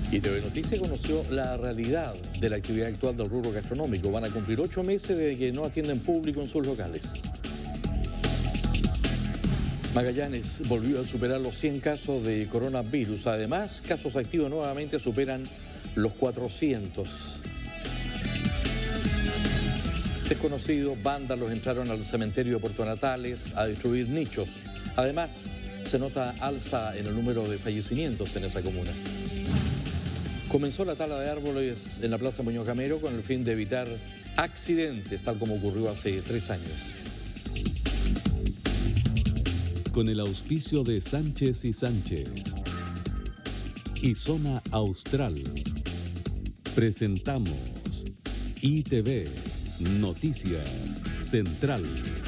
Y TV Noticias conoció la realidad de la actividad actual del rubro gastronómico. Van a cumplir 8 meses de que no atienden público en sus locales. Magallanes volvió a superar los 100 casos de coronavirus. Además, casos activos nuevamente superan los 400. Desconocidos vándalos entraron al cementerio de Puerto Natales a destruir nichos. Además, se nota alza en el número de fallecimientos en esa comuna. Comenzó la tala de árboles en la Plaza Muñoz Camero con el fin de evitar accidentes, tal como ocurrió hace 3 años. Con el auspicio de Sánchez y Sánchez y Zona Austral, presentamos ITV Noticias Central.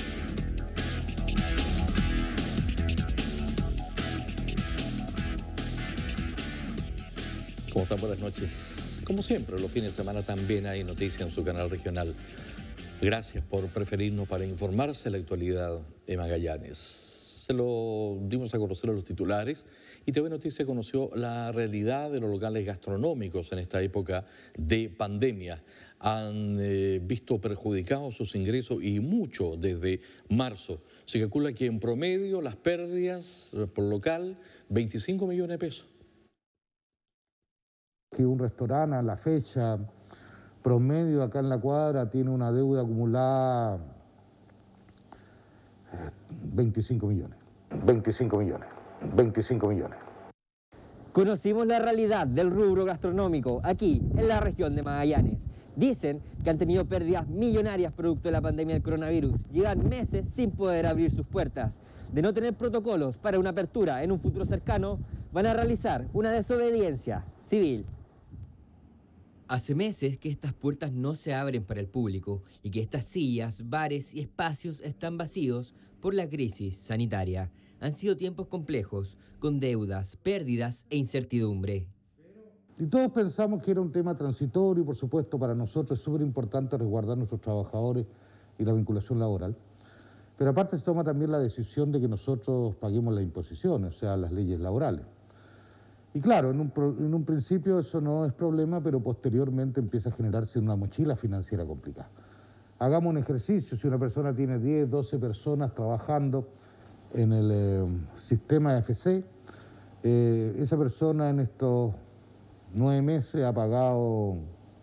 ¿Cómo están? Buenas noches. Como siempre, los fines de semana también hay noticias en su canal regional. Gracias por preferirnos para informarse de la actualidad de Magallanes. Se lo dimos a conocer a los titulares y TV Noticias conoció la realidad de los locales gastronómicos en esta época de pandemia. Han visto perjudicados sus ingresos y mucho desde marzo. Se calcula que en promedio las pérdidas por local, 25 millones de pesos. Que un restaurante a la fecha promedio acá en la cuadra tiene una deuda acumulada 25 millones. Conocimos la realidad del rubro gastronómico aquí en la región de Magallanes. Dicen que han tenido pérdidas millonarias producto de la pandemia del coronavirus. Llevan meses sin poder abrir sus puertas. De no tener protocolos para una apertura en un futuro cercano, van a realizar una desobediencia civil. Hace meses que estas puertas no se abren para el público y que estas sillas, bares y espacios están vacíos por la crisis sanitaria. Han sido tiempos complejos, con deudas, pérdidas e incertidumbre. Y todos pensamos que era un tema transitorio y por supuesto para nosotros es súper importante resguardar a nuestros trabajadores y la vinculación laboral. Pero aparte se toma también la decisión de que nosotros paguemos las imposiciones, o sea, las leyes laborales. Y claro, en un principio eso no es problema, pero posteriormente empieza a generarse una mochila financiera complicada. Hagamos un ejercicio, si una persona tiene 10, 12 personas trabajando en el sistema FC, esa persona en estos 9 meses ha pagado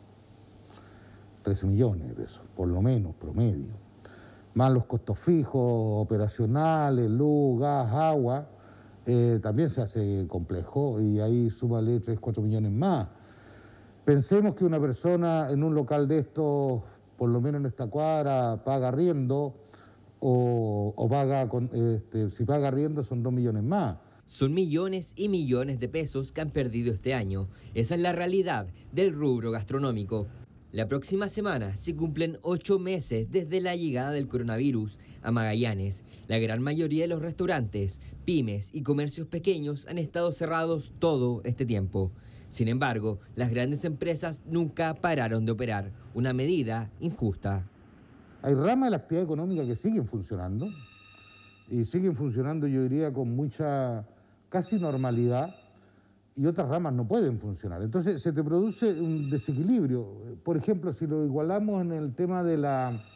13 millones de pesos, por lo menos, promedio. Más los costos fijos, operacionales, luz, gas, agua. También se hace complejo y ahí súmale 3, 4 millones más. Pensemos que una persona en un local de estos, por lo menos en esta cuadra, paga arriendo o paga, si paga arriendo son 2 millones más. Son millones y millones de pesos que han perdido este año. Esa es la realidad del rubro gastronómico. La próxima semana se cumplen 8 meses desde la llegada del coronavirus a Magallanes. La gran mayoría de los restaurantes, pymes y comercios pequeños han estado cerrados todo este tiempo. Sin embargo, las grandes empresas nunca pararon de operar, una medida injusta. Hay ramas de la actividad económica que siguen funcionando y siguen funcionando, yo diría, con mucha casi normalidad. Y otras ramas no pueden funcionar. Entonces se te produce un desequilibrio. Por ejemplo, si lo igualamos en el tema del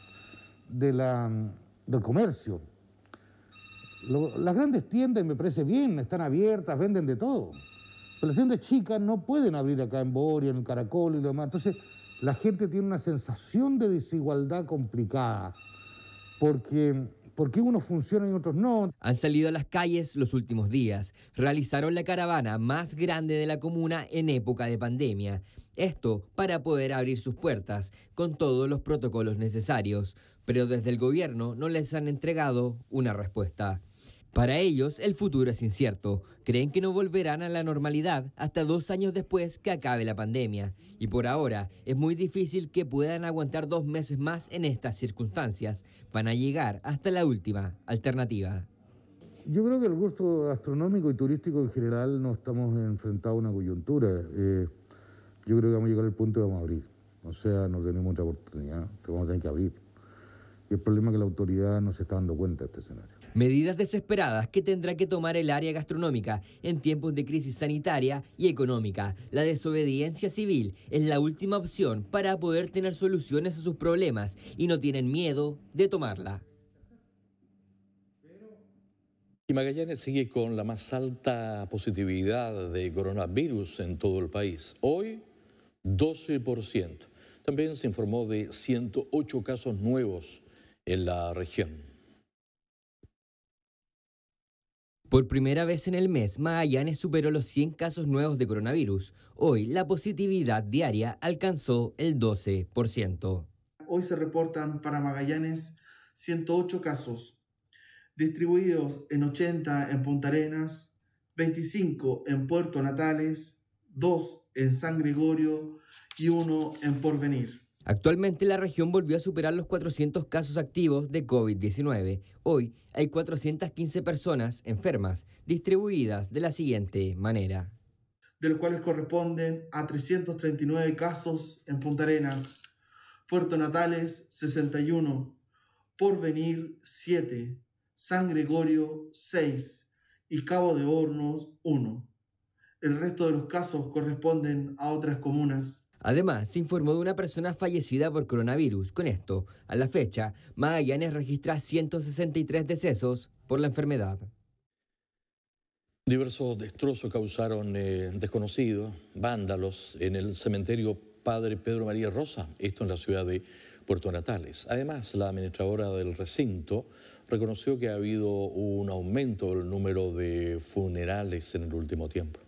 comercio, las grandes tiendas, me parece bien, están abiertas, venden de todo. Pero las tiendas chicas no pueden abrir acá en Boria, en el Caracol y lo demás. Entonces la gente tiene una sensación de desigualdad complicada. ¿Por qué unos funcionan y otros no? Han salido a las calles los últimos días. Realizaron la caravana más grande de la comuna en época de pandemia. Esto para poder abrir sus puertas con todos los protocolos necesarios. Pero desde el gobierno no les han entregado una respuesta. Para ellos, el futuro es incierto. Creen que no volverán a la normalidad hasta 2 años después que acabe la pandemia. Y por ahora, es muy difícil que puedan aguantar 2 meses más en estas circunstancias. Van a llegar hasta la última alternativa. Yo creo que el gusto gastronómico y turístico en general no estamos enfrentados a una coyuntura. Yo creo que vamos a llegar al punto de vamos a abrir. O sea, no tenemos otra oportunidad, vamos a tener que abrir. Y el problema es que la autoridad no se está dando cuenta de este escenario. Medidas desesperadas que tendrá que tomar el área gastronómica en tiempos de crisis sanitaria y económica. La desobediencia civil es la última opción para poder tener soluciones a sus problemas y no tienen miedo de tomarla. Y Magallanes sigue con la más alta positividad de coronavirus en todo el país. Hoy, 12%. También se informó de 108 casos nuevos en la región. Por primera vez en el mes, Magallanes superó los 100 casos nuevos de coronavirus. Hoy, la positividad diaria alcanzó el 12%. Hoy se reportan para Magallanes 108 casos, distribuidos en 80 en Punta Arenas, 25 en Puerto Natales, 2 en San Gregorio y 1 en Porvenir. Actualmente la región volvió a superar los 400 casos activos de COVID-19. Hoy hay 415 personas enfermas, distribuidas de la siguiente manera. De los cuales corresponden a 339 casos en Punta Arenas, Puerto Natales 61, Porvenir 7, San Gregorio 6 y Cabo de Hornos 1. El resto de los casos corresponden a otras comunas. Además, se informó de una persona fallecida por coronavirus. Con esto, a la fecha, Magallanes registra 163 decesos por la enfermedad. Diversos destrozos causaron desconocidos, vándalos, en el cementerio Padre Pedro María Rosa, esto en la ciudad de Puerto Natales. Además, la administradora del recinto reconoció que ha habido un aumento del número de funerales en el último tiempo.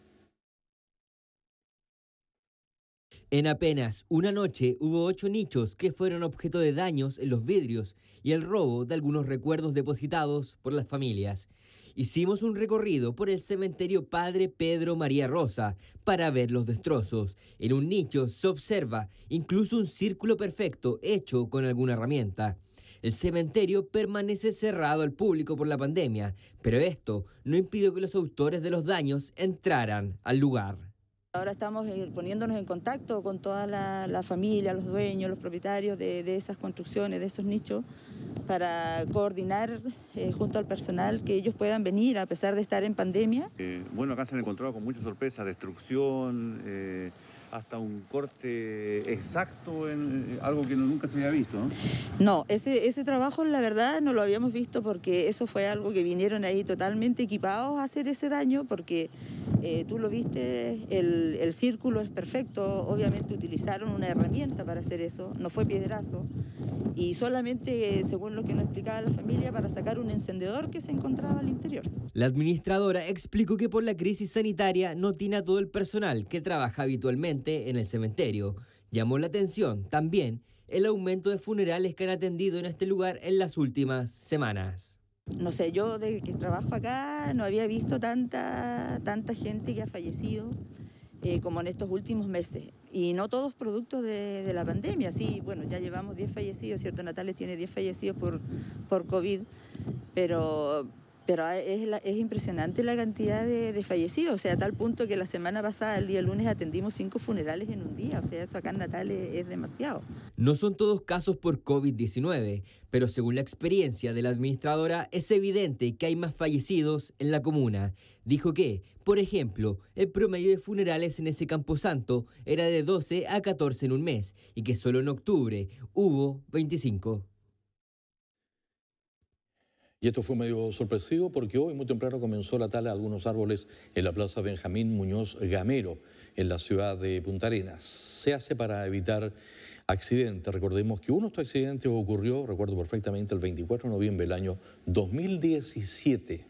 En apenas una noche hubo 8 nichos que fueron objeto de daños en los vidrios y el robo de algunos recuerdos depositados por las familias. Hicimos un recorrido por el cementerio Padre Pedro María Rosa para ver los destrozos. En un nicho se observa incluso un círculo perfecto hecho con alguna herramienta. El cementerio permanece cerrado al público por la pandemia, pero esto no impidió que los autores de los daños entraran al lugar. Ahora estamos poniéndonos en contacto con toda la familia, los dueños, los propietarios de esas construcciones, de esos nichos, para coordinar junto al personal que ellos puedan venir a pesar de estar en pandemia. Bueno, acá se han encontrado con muchas sorpresas, destrucción, hasta un corte exacto en algo que nunca se había visto, ¿no? No, ese trabajo la verdad no lo habíamos visto porque eso fue algo que vinieron ahí totalmente equipados a hacer ese daño porque tú lo viste, el círculo es perfecto, obviamente utilizaron una herramienta para hacer eso, no fue piedrazo y solamente, según lo que nos explicaba la familia, para sacar un encendedor que se encontraba al interior. La administradora explicó que por la crisis sanitaria no tiene a todo el personal que trabaja habitualmente en el cementerio. Llamó la atención también el aumento de funerales que han atendido en este lugar en las últimas semanas. No sé, yo desde que trabajo acá no había visto tanta gente que ha fallecido como en estos últimos meses. Y no todos productos de la pandemia, sí, bueno, ya llevamos 10 fallecidos, ¿cierto? Natales tiene 10 fallecidos por COVID, pero es impresionante la cantidad de fallecidos, o sea, a tal punto que la semana pasada, el día lunes, atendimos 5 funerales en un día, o sea, eso acá en Natales es demasiado. No son todos casos por COVID-19, pero según la experiencia de la administradora, es evidente que hay más fallecidos en la comuna. Dijo que, por ejemplo, el promedio de funerales en ese camposanto era de 12 a 14 en un mes y que solo en octubre hubo 25. Y esto fue medio sorpresivo porque hoy muy temprano comenzó la tala de algunos árboles en la plaza Benjamín Muñoz Gamero, en la ciudad de Punta Arenas. Se hace para evitar accidentes. Recordemos que uno de estos accidentes ocurrió, recuerdo perfectamente, el 24 de noviembre del año 2017.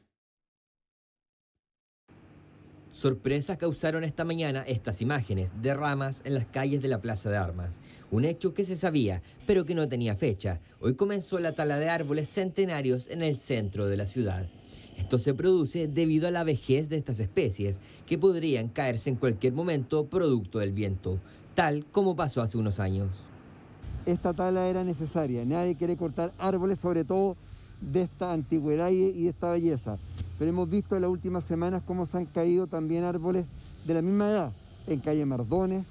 Sorpresas causaron esta mañana estas imágenes de ramas en las calles de la Plaza de Armas. Un hecho que se sabía, pero que no tenía fecha. Hoy comenzó la tala de árboles centenarios en el centro de la ciudad. Esto se produce debido a la vejez de estas especies, que podrían caerse en cualquier momento producto del viento, tal como pasó hace unos años. Esta tala era necesaria. Nadie quiere cortar árboles, sobre todo de esta antigüedad y de esta belleza. Pero hemos visto en las últimas semanas cómo se han caído también árboles de la misma edad, en calle Mardones,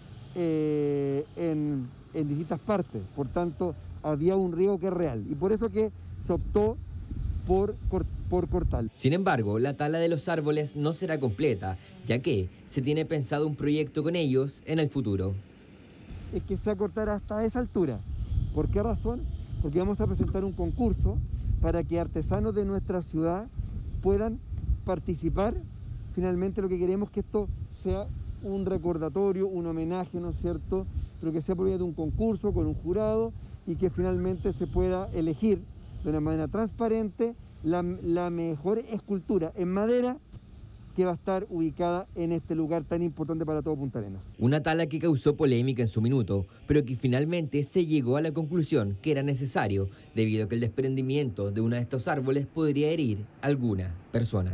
en distintas partes. Por tanto, había un riesgo que es real. Y por eso que se optó por cortal. Sin embargo, la tala de los árboles no será completa, ya que se tiene pensado un proyecto con ellos en el futuro. Es que se va a cortar hasta esa altura. ¿Por qué razón? Porque vamos a presentar un concurso para que artesanos de nuestra ciudad puedan participar. Finalmente lo que queremos es que esto sea un recordatorio, un homenaje, ¿no es cierto? Pero que sea por medio de un concurso con un jurado y que finalmente se pueda elegir de una manera transparente la mejor escultura en madera que va a estar ubicada en este lugar tan importante para todo Punta Arenas. Una tala que causó polémica en su minuto, pero que finalmente se llegó a la conclusión que era necesario, debido a que el desprendimiento de uno de estos árboles podría herir a alguna persona.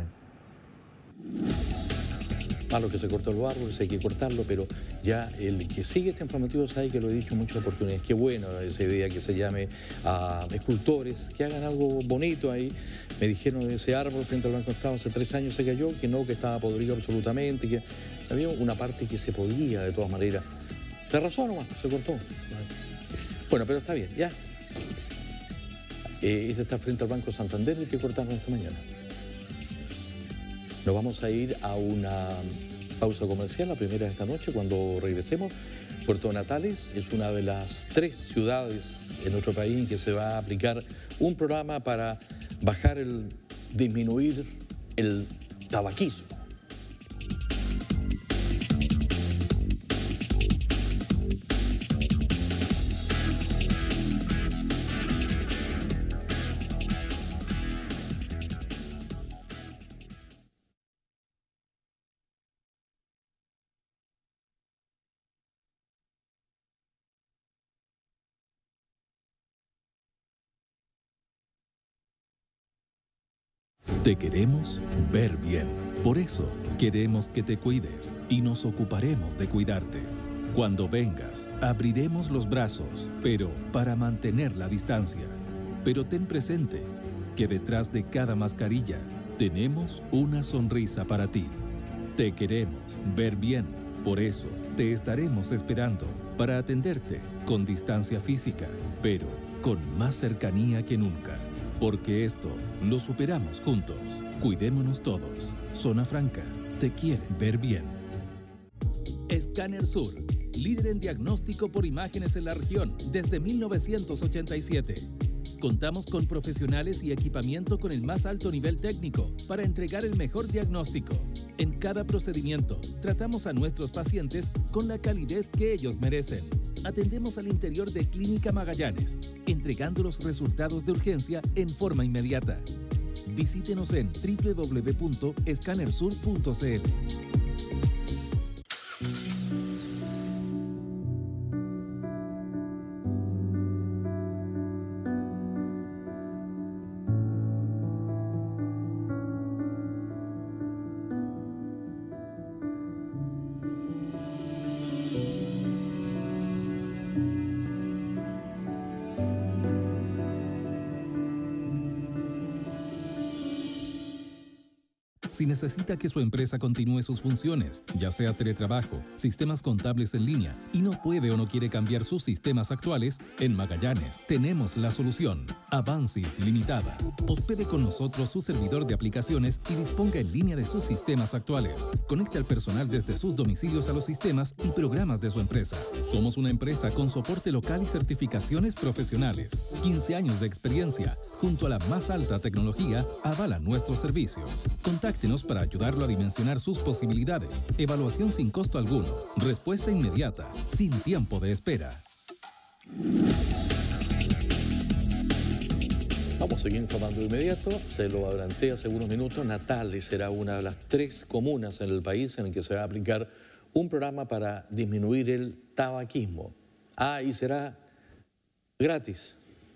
Malo que se cortó los árboles, hay que cortarlo, pero ya el que sigue este informativo sabe que lo he dicho en muchas oportunidades. Qué bueno esa idea que se llame a escultores, que hagan algo bonito ahí. Me dijeron que ese árbol frente al Banco Estado hace 3 años se cayó, que no, que estaba podrido absolutamente, que había una parte que se podía de todas maneras. Se arrasó nomás, se cortó. Bueno, pero está bien, ya. Ese está frente al Banco Santander, el que cortaron esta mañana. Nos vamos a ir a una pausa comercial, la primera de esta noche. Cuando regresemos, Puerto Natales es una de las 3 ciudades en nuestro país en que se va a aplicar un programa para disminuir el tabaquismo. Te queremos ver bien. Por eso queremos que te cuides y nos ocuparemos de cuidarte. Cuando vengas, abriremos los brazos, pero para mantener la distancia. Pero ten presente que detrás de cada mascarilla tenemos una sonrisa para ti. Te queremos ver bien. Por eso te estaremos esperando para atenderte con distancia física, pero con más cercanía que nunca. Porque esto lo superamos juntos. Cuidémonos todos. Zona Franca te quiere ver bien. Escáner Sur, líder en diagnóstico por imágenes en la región desde 1987. Contamos con profesionales y equipamiento con el más alto nivel técnico para entregar el mejor diagnóstico. En cada procedimiento, tratamos a nuestros pacientes con la calidez que ellos merecen. Atendemos al interior de Clínica Magallanes, entregando los resultados de urgencia en forma inmediata. Visítenos en www.escanersur.cl. Si necesita que su empresa continúe sus funciones, ya sea teletrabajo, sistemas contables en línea, y no puede o no quiere cambiar sus sistemas actuales, en Magallanes tenemos la solución. Avansis Limitada. Hospede con nosotros su servidor de aplicaciones y disponga en línea de sus sistemas actuales. Conecte al personal desde sus domicilios a los sistemas y programas de su empresa. Somos una empresa con soporte local y certificaciones profesionales. 15 años de experiencia, junto a la más alta tecnología, avalan nuestros servicios. Contáctenos para ayudarlo a dimensionar sus posibilidades. Evaluación sin costo alguno. Respuesta inmediata, sin tiempo de espera. Vamos a seguir informando de inmediato. Se lo adelanté hace unos minutos. Natales será una de las 3 comunas en el país en el que se va a aplicar un programa para disminuir el tabaquismo. Y será gratis.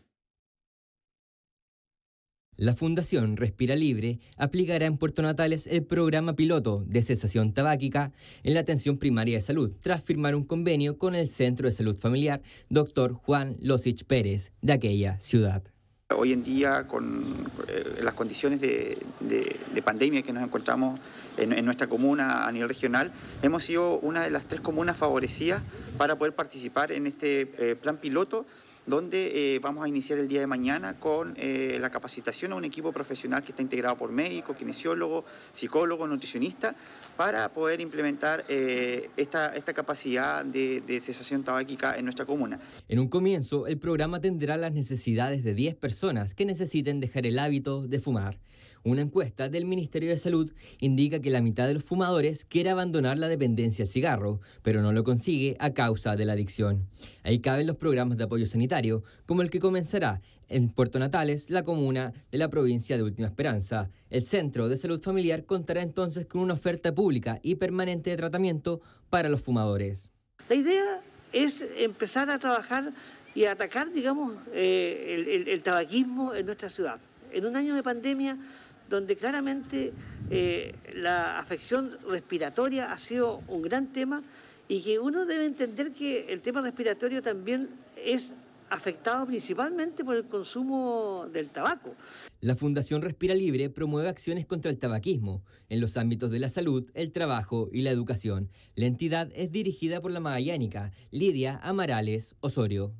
La Fundación Respira Libre aplicará en Puerto Natales el programa piloto de cesación tabáquica en la atención primaria de salud, tras firmar un convenio con el Centro de Salud Familiar Dr. Juan Losich Pérez de aquella ciudad. Hoy en día, con las condiciones de pandemia que nos encontramos en nuestra comuna a nivel regional, hemos sido una de las 3 comunas favorecidas para poder participar en este plan piloto donde vamos a iniciar el día de mañana con la capacitación a un equipo profesional que está integrado por médicos, kinesiólogos, psicólogos, nutricionistas, para poder implementar esta capacidad de cesación tabáquica en nuestra comuna. En un comienzo, el programa atenderá las necesidades de 10 personas que necesiten dejar el hábito de fumar. Una encuesta del Ministerio de Salud indica que la mitad de los fumadores quiere abandonar la dependencia al cigarro, pero no lo consigue a causa de la adicción. Ahí caben los programas de apoyo sanitario, como el que comenzará en Puerto Natales, la comuna de la provincia de Última Esperanza. El Centro de Salud Familiar contará entonces con una oferta pública y permanente de tratamiento para los fumadores. La idea es empezar a trabajar y atacar, digamos, el tabaquismo en nuestra ciudad. En un año de pandemia donde claramente la afección respiratoria ha sido un gran tema y que uno debe entender que el tema respiratorio también es afectado principalmente por el consumo del tabaco. La Fundación Respira Libre promueve acciones contra el tabaquismo en los ámbitos de la salud, el trabajo y la educación. La entidad es dirigida por la magallánica Lidia Amarales Osorio.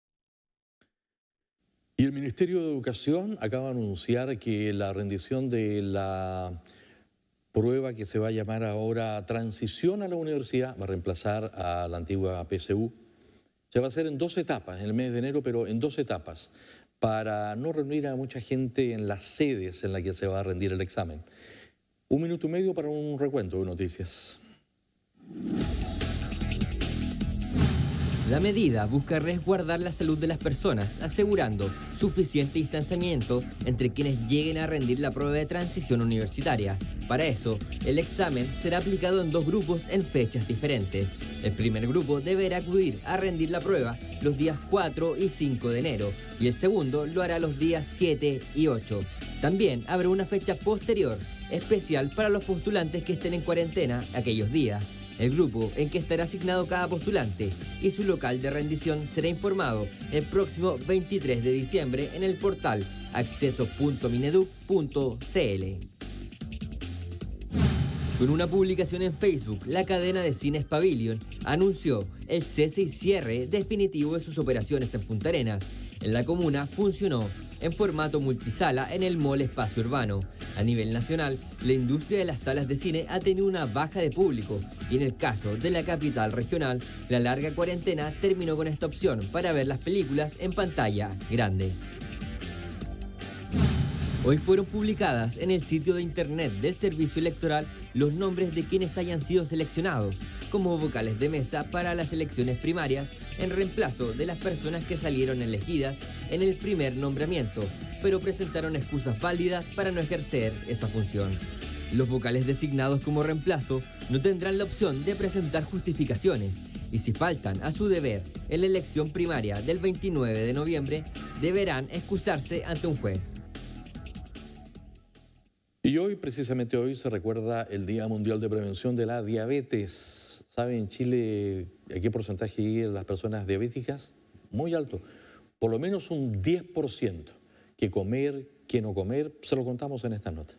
Y el Ministerio de Educación acaba de anunciar que la rendición de la prueba que se va a llamar ahora Transición a la Universidad va a reemplazar a la antigua PSU. Se va a hacer en 2 etapas, en el mes de enero, pero en 2 etapas, para no reunir a mucha gente en las sedes en las que se va a rendir el examen. 1 minuto y medio para un recuento de noticias. La medida busca resguardar la salud de las personas, asegurando suficiente distanciamiento entre quienes lleguen a rendir la prueba de transición universitaria. Para eso, el examen será aplicado en 2 grupos en fechas diferentes. El primer grupo deberá acudir a rendir la prueba los días 4 y 5 de enero y el segundo lo hará los días 7 y 8. También habrá una fecha posterior, especial para los postulantes que estén en cuarentena aquellos días. El grupo en que estará asignado cada postulante y su local de rendición será informado el próximo 23 de diciembre en el portal acceso.mineduc.cl. Con una publicación en Facebook, la cadena de cines Pavilion anunció el cese y cierre definitivo de sus operaciones en Punta Arenas. En la comuna funcionó en formato multisala en el Mall Espacio Urbano. A nivel nacional, la industria de las salas de cine ha tenido una baja de público y en el caso de la capital regional, la larga cuarentena terminó con esta opción para ver las películas en pantalla grande. Hoy fueron publicadas en el sitio de internet del Servicio Electoral los nombres de quienes hayan sido seleccionados como vocales de mesa para las elecciones primarias en reemplazo de las personas que salieron elegidas en el primer nombramiento, pero presentaron excusas válidas para no ejercer esa función. Los vocales designados como reemplazo no tendrán la opción de presentar justificaciones y si faltan a su deber en la elección primaria del 29 de noviembre, deberán excusarse ante un juez. Y hoy, precisamente hoy, se recuerda el Día Mundial de Prevención de la Diabetes. ¿Sabe en Chile a qué porcentaje llegan las personas diabéticas? Muy alto. Por lo menos un 10%. ¿Qué comer, qué no comer? Se lo contamos en esta nota.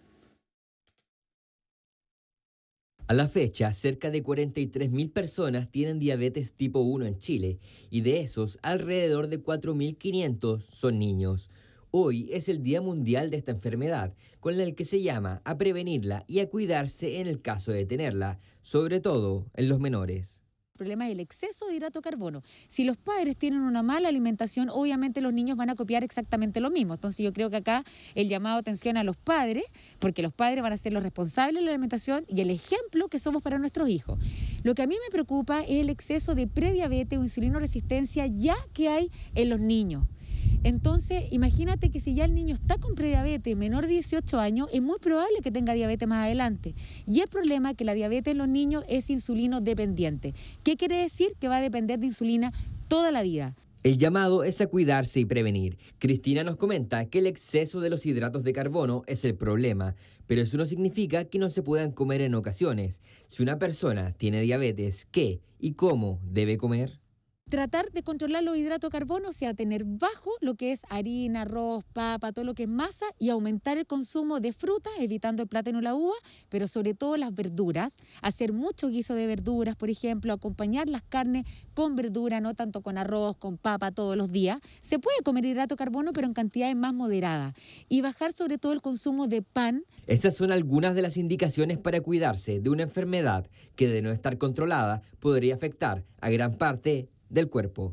A la fecha, cerca de 43.000 personas tienen diabetes tipo 1 en Chile y de esos, alrededor de 4.500 son niños. Hoy es el Día Mundial de esta enfermedad, con el que se llama a prevenirla y a cuidarse en el caso de tenerla, sobre todo en los menores. El problema es el exceso de hidrato de carbono. Si los padres tienen una mala alimentación, obviamente los niños van a copiar exactamente lo mismo. Entonces yo creo que acá el llamado a atención a los padres, porque los padres van a ser los responsables de la alimentación y el ejemplo que somos para nuestros hijos. Lo que a mí me preocupa es el exceso de prediabetes o insulinoresistencia ya que hay en los niños. Entonces, imagínate que si ya el niño está con prediabetes menor de 18 años, es muy probable que tenga diabetes más adelante. Y el problema es que la diabetes en los niños es insulino dependiente. ¿Qué quiere decir? Que va a depender de insulina toda la vida. El llamado es a cuidarse y prevenir. Cristina nos comenta que el exceso de los hidratos de carbono es el problema, pero eso no significa que no se puedan comer en ocasiones. Si una persona tiene diabetes, ¿qué y cómo debe comer? tratar de controlar los hidratos de carbono, o sea, tener bajo lo que es harina, arroz, papa, todo lo que es masa, y aumentar el consumo de frutas, evitando el plátano y la uva, pero sobre todo las verduras, hacer mucho guiso de verduras, por ejemplo, acompañar las carnes con verdura, no tanto con arroz, con papa todos los días. Se puede comer hidrato de carbono, pero en cantidades más moderadas, y bajar sobre todo el consumo de pan. Esas son algunas de las indicaciones para cuidarse de una enfermedad que, de no estar controlada, podría afectar a gran parte del cuerpo.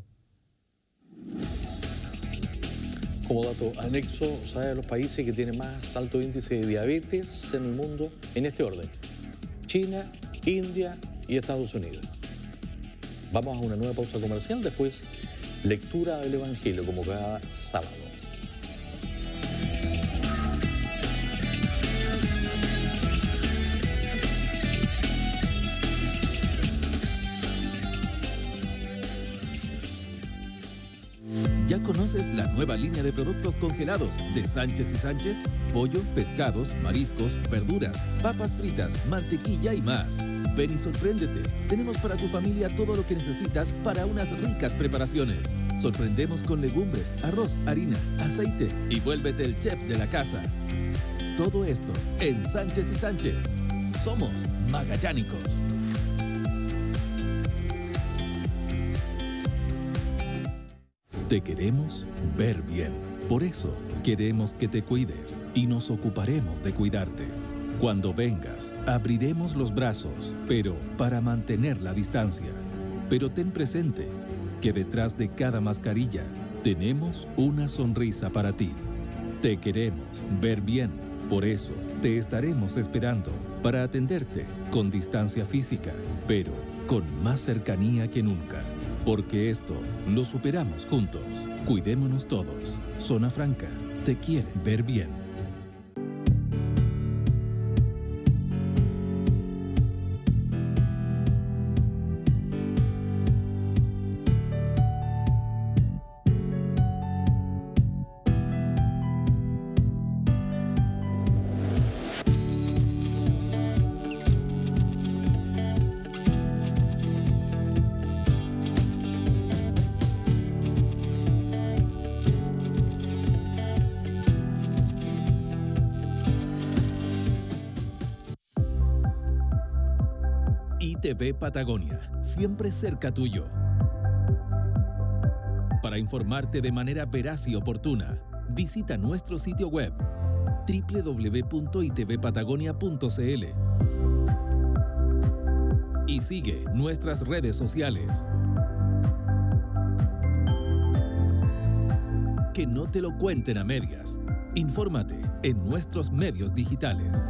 Como dato anexo, ¿sabe los países que tienen más alto índice de diabetes en el mundo? En este orden: China, India y Estados Unidos. Vamos a una nueva pausa comercial, después lectura del Evangelio como cada sábado. ¿Ya conoces la nueva línea de productos congelados de Sánchez y Sánchez? Pollo, pescados, mariscos, verduras, papas fritas, mantequilla y más. Ven y sorpréndete. Tenemos para tu familia todo lo que necesitas para unas ricas preparaciones. Sorprendemos con legumbres, arroz, harina, aceite y vuélvete el chef de la casa. Todo esto en Sánchez y Sánchez. Somos magallánicos. Te queremos ver bien. Por eso, queremos que te cuides y nos ocuparemos de cuidarte. Cuando vengas, abriremos los brazos, pero para mantener la distancia. Pero ten presente que detrás de cada mascarilla tenemos una sonrisa para ti. Te queremos ver bien. Por eso, te estaremos esperando para atenderte con distancia física, pero con más cercanía que nunca. Porque esto lo superamos juntos. Cuidémonos todos. Zona Franca te quiere ver bien. ITV Patagonia, siempre cerca tuyo. Para informarte de manera veraz y oportuna, visita nuestro sitio web www.itvpatagonia.cl y sigue nuestras redes sociales. Que no te lo cuenten a medias. Infórmate en nuestros medios digitales.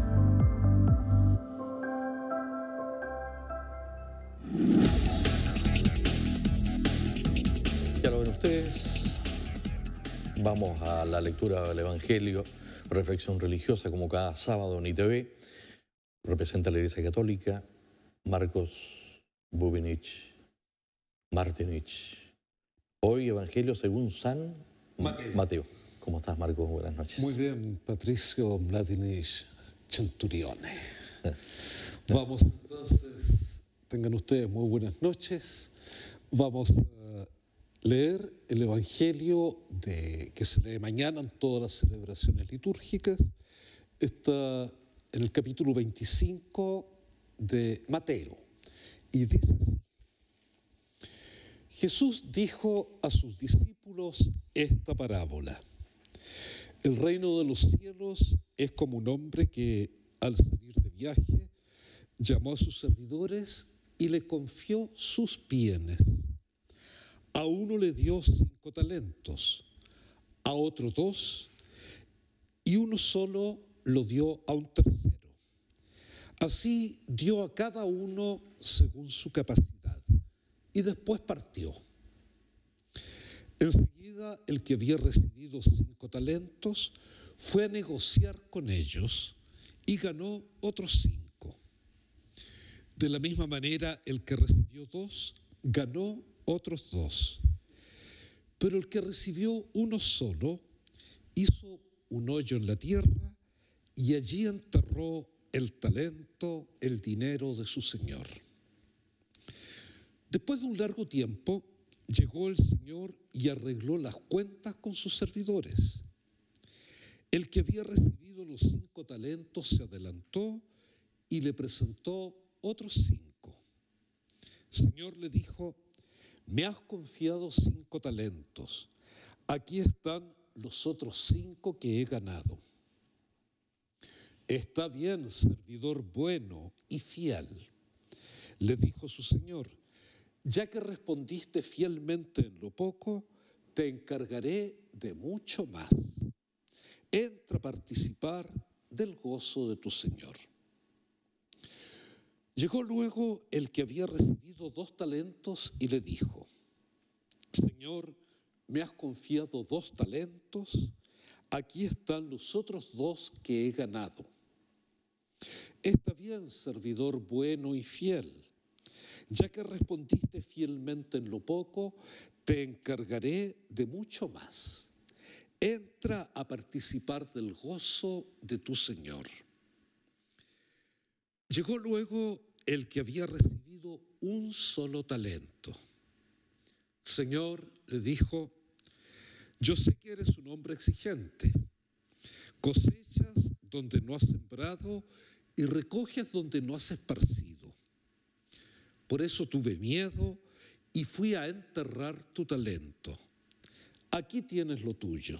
Ya lo ven ustedes. Vamos a la lectura del Evangelio, reflexión religiosa como cada sábado en ITV. Representa la Iglesia Católica, Marcos Bubinich Martinich. Hoy Evangelio según San Mateo. ¿Cómo estás, Marcos? Buenas noches. Muy bien, Patricio Mladenich Centurione. Vamos entonces, tengan ustedes muy buenas noches. Vamos a leer el Evangelio que se lee mañana en todas las celebraciones litúrgicas. Está en el capítulo 25 de Mateo y dice así. Jesús dijo a sus discípulos esta parábola. El reino de los cielos es como un hombre que, al salir de viaje, llamó a sus servidores y le confió sus bienes. A uno le dio 5 talentos, a otro 2, y uno solo lo dio a un tercero. Así dio a cada uno según su capacidad, y después partió. Enseguida, el que había recibido 5 talentos fue a negociar con ellos y ganó otros 5. De la misma manera, el que recibió 2 ganó otros 2. Pero el que recibió uno solo hizo un hoyo en la tierra y allí enterró el talento, el dinero de su señor. Después de un largo tiempo, llegó el Señor y arregló las cuentas con sus servidores. El que había recibido los 5 talentos se adelantó y le presentó otros 5. El Señor le dijo: me has confiado 5 talentos. Aquí están los otros 5 que he ganado. Está bien, servidor bueno y fiel, le dijo su Señor. Ya que respondiste fielmente en lo poco, te encargaré de mucho más. Entra a participar del gozo de tu Señor. Llegó luego el que había recibido 2 talentos y le dijo: Señor, me has confiado 2 talentos, aquí están los otros 2 que he ganado. Está bien, servidor bueno y fiel. Ya que respondiste fielmente en lo poco, te encargaré de mucho más. Entra a participar del gozo de tu Señor. Llegó luego el que había recibido un solo talento. Señor, le dijo: yo sé que eres un hombre exigente. Cosechas donde no has sembrado y recoges donde no has esparcido. Por eso tuve miedo y fui a enterrar tu talento. Aquí tienes lo tuyo.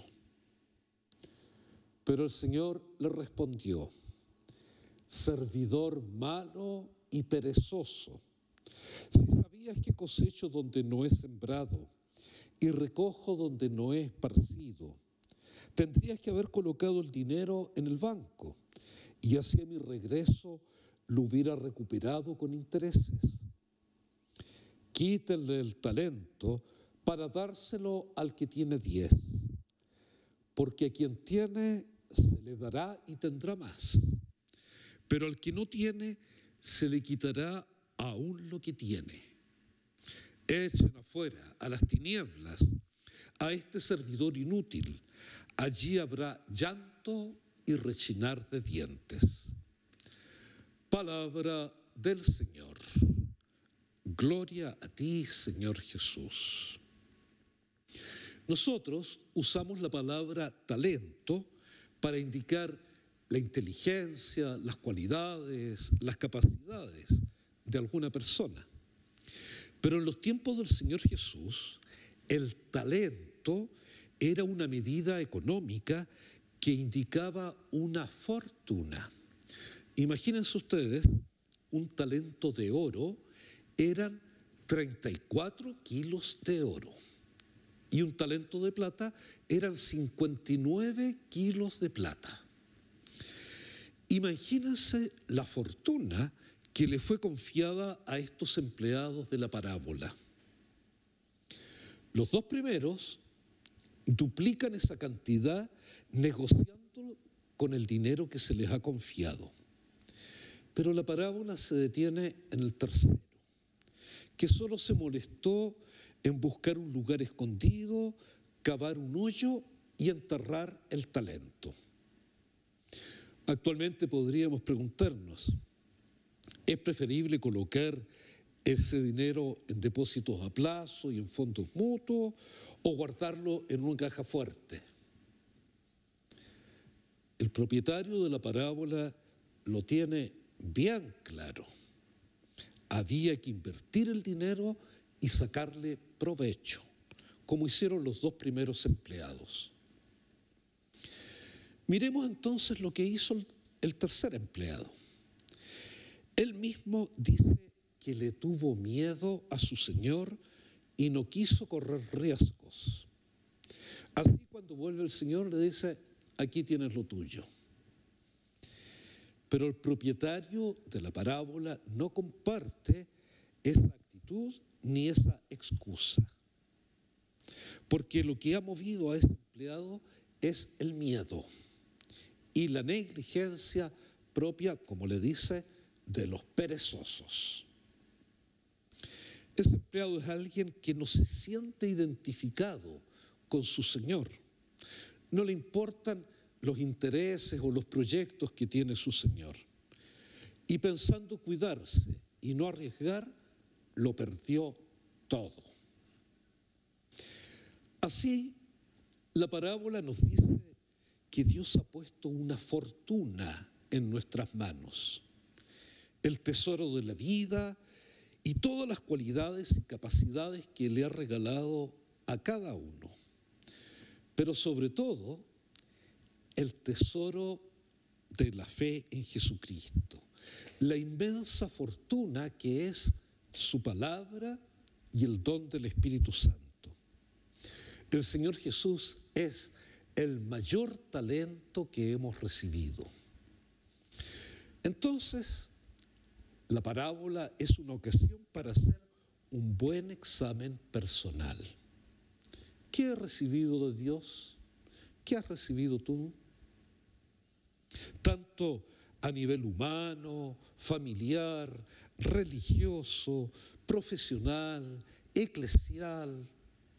Pero el Señor le respondió: servidor malo y perezoso, si sabías que cosecho donde no he sembrado y recojo donde no he esparcido, tendrías que haber colocado el dinero en el banco y así a mi regreso lo hubiera recuperado con intereses. Quítenle el talento para dárselo al que tiene 10, porque a quien tiene se le dará y tendrá más, pero al que no tiene se le quitará aún lo que tiene. Echen afuera a las tinieblas a este servidor inútil. Allí habrá llanto y rechinar de dientes. Palabra del Señor. Gloria a ti, Señor Jesús. Nosotros usamos la palabra talento para indicar la inteligencia, las cualidades, las capacidades de alguna persona. Pero en los tiempos del Señor Jesús, el talento era una medida económica que indicaba una fortuna. Imagínense ustedes, un talento de oro eran 34 kilos de oro y un talento de plata eran 59 kilos de plata. Imagínense la fortuna que le fue confiada a estos empleados de la parábola. Los 2 primeros duplican esa cantidad negociando con el dinero que se les ha confiado. Pero la parábola se detiene en el tercero, que solo se molestó en buscar un lugar escondido, cavar un hoyo y enterrar el talento. Actualmente podríamos preguntarnos, ¿es preferible colocar ese dinero en depósitos a plazo y en fondos mutuos o guardarlo en una caja fuerte? El propietario de la parábola lo tiene bien claro. Había que invertir el dinero y sacarle provecho, como hicieron los 2 primeros empleados. Miremos entonces lo que hizo el tercer empleado. Él mismo dice que le tuvo miedo a su señor y no quiso correr riesgos. Así cuando vuelve el Señor le dice: aquí tienes lo tuyo. Pero el propietario de la parábola no comparte esa actitud ni esa excusa. Porque lo que ha movido a ese empleado es el miedo y la negligencia propia, como le dice, de los perezosos. Ese empleado es alguien que no se siente identificado con su señor. No le importan los intereses o los proyectos que tiene su señor. Y pensando cuidarse y no arriesgar, lo perdió todo. Así, la parábola nos dice que Dios ha puesto una fortuna en nuestras manos, el tesoro de la vida y todas las cualidades y capacidades que le ha regalado a cada uno. Pero sobre todo, el tesoro de la fe en Jesucristo, la inmensa fortuna que es su palabra y el don del Espíritu Santo. El Señor Jesús es el mayor talento que hemos recibido. Entonces, la parábola es una ocasión para hacer un buen examen personal. ¿Qué has recibido de Dios? ¿Qué has recibido tú? Tanto a nivel humano, familiar, religioso, profesional, eclesial.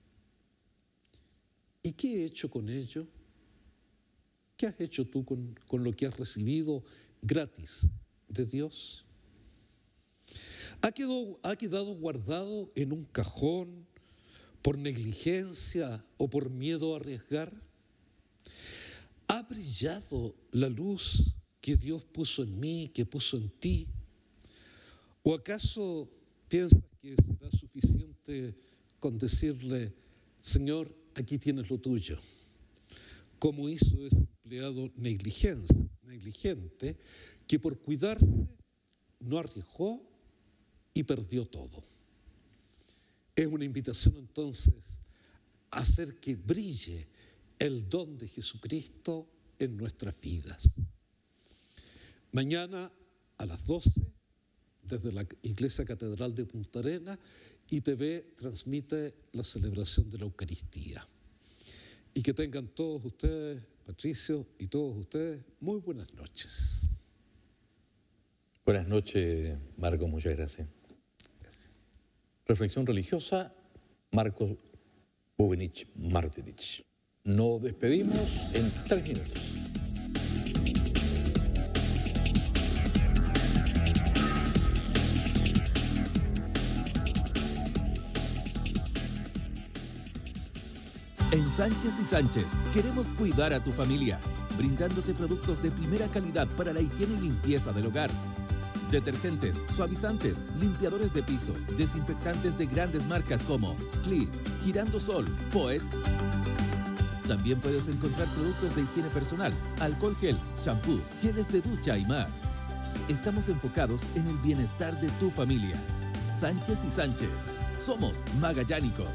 ¿Y qué he hecho con ello? ¿Qué has hecho tú con lo que has recibido gratis de Dios? ¿Ha quedado guardado en un cajón por negligencia o por miedo a arriesgar? ¿Ha brillado la luz que Dios puso en mí, que puso en ti? ¿O acaso piensas que será suficiente con decirle, Señor, aquí tienes lo tuyo? Como hizo ese empleado negligente que por cuidarse no arriesgó y perdió todo. Es una invitación entonces a hacer que brille el don de Jesucristo en nuestras vidas. Mañana a las 12, desde la Iglesia Catedral de Punta Arenas, ITV transmite la celebración de la Eucaristía. Y que tengan todos ustedes, Patricio, y todos ustedes, muy buenas noches. Buenas noches, Marco, muchas gracias. Reflexión religiosa, Marcos Bubenich Martinich. Nos despedimos en 3 minutos. En Sánchez y Sánchez queremos cuidar a tu familia, brindándote productos de primera calidad para la higiene y limpieza del hogar. Detergentes, suavizantes, limpiadores de piso, desinfectantes de grandes marcas como Clis, Girandosol, Poet. También puedes encontrar productos de higiene personal, alcohol gel, shampoo, geles de ducha y más. Estamos enfocados en el bienestar de tu familia. Sánchez y Sánchez, somos magallánicos.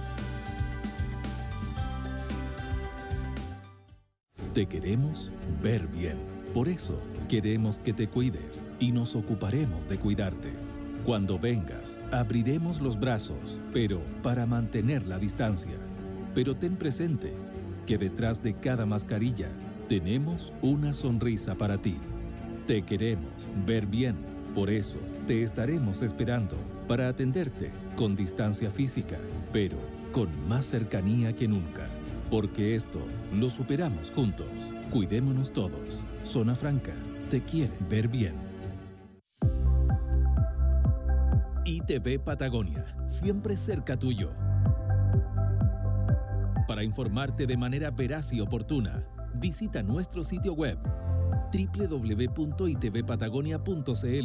Te queremos ver bien. Por eso, queremos que te cuides y nos ocuparemos de cuidarte. Cuando vengas, abriremos los brazos, pero para mantener la distancia. Pero ten presente que detrás de cada mascarilla tenemos una sonrisa para ti. Te queremos ver bien. Por eso, te estaremos esperando para atenderte con distancia física, pero con más cercanía que nunca. Porque esto lo superamos juntos. Cuidémonos todos. Zona Franca te quiere ver bien. ITV Patagonia, siempre cerca tuyo. Para informarte de manera veraz y oportuna, visita nuestro sitio web www.itvpatagonia.cl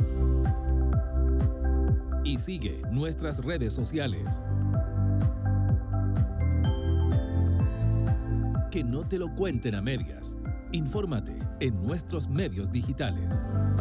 y sigue nuestras redes sociales. Que no te lo cuenten a medias. Infórmate en nuestros medios digitales.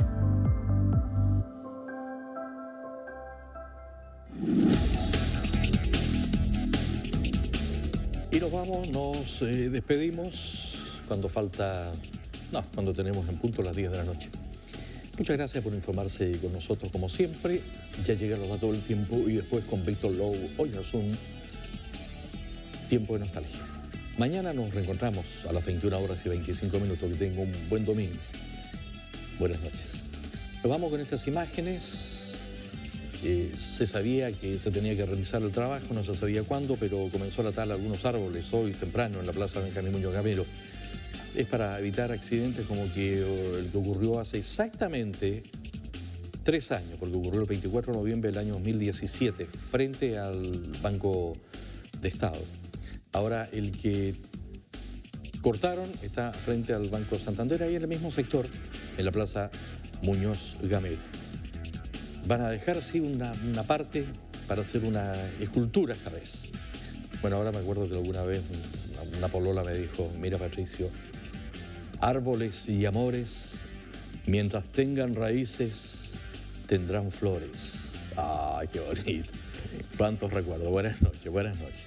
Y nos vamos, nos despedimos cuando tenemos en punto las 10 de la noche. Muchas gracias por informarse con nosotros como siempre. Ya llegan los datos del tiempo y después con Víctor Lowe, hoy no es un tiempo de nostalgia. Mañana nos reencontramos a las 21:25. Que tenga un buen domingo. Buenas noches. Nos vamos con estas imágenes. Se sabía que se tenía que realizar el trabajo, no se sabía cuándo, pero comenzó a talar algunos árboles hoy temprano en la Plaza Benjamín Muñoz Gamero. Es para evitar accidentes como el que ocurrió hace exactamente 3 años, porque ocurrió el 24 de noviembre del año 2017, frente al Banco de Estado. Ahora el que cortaron está frente al Banco Santander, ahí en el mismo sector, en la Plaza Muñoz Gamero. Van a dejar, sí, una parte para hacer una escultura esta vez. Bueno, ahora me acuerdo que alguna vez una polola me dijo, mira Patricio, árboles y amores, mientras tengan raíces, tendrán flores. ¡Ay, qué bonito! Cuántos recuerdos. Buenas noches, buenas noches.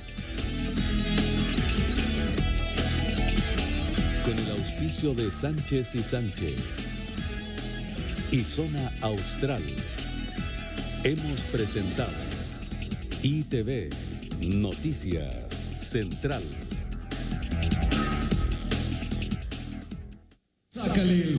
Con el auspicio de Sánchez y Sánchez y Zona Austral, hemos presentado ITV Noticias Central. Sácale el